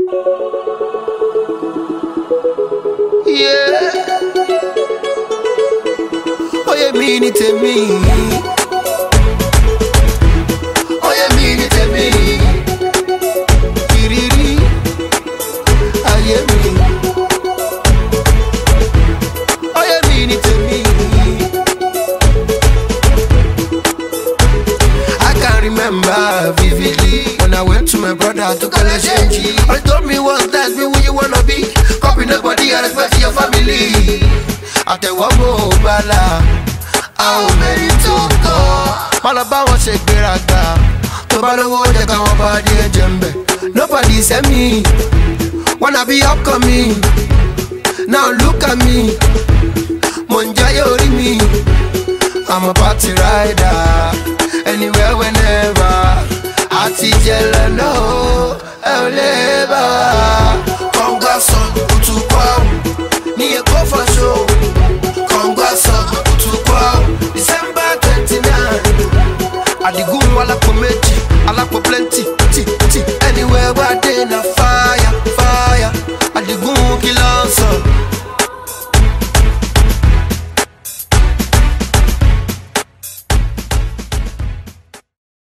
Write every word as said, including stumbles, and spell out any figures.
Yeah. Oh, you mean it to me. Oh, you mean it to me. Kiriri. Oh, you mean. Oh, you mean it to me. I can remember vividly when I went to my brother to college. He told me once, that's me who you wanna be. Copy nobody and respect your family. After one more bala, how many to go? Malaba was a biraga. Tobalo de Kawabadi and Jembe. Nobody sent me. Wanna be upcoming. Now look at me. Monjayo me. I'm a party rider. Anywhere, whenever. I teach you no. I'll never. Congrats on Utupa. Me a go for show. Congrats on Utupa. December twenty-ninth. I the goon while I commit. I like for plenty.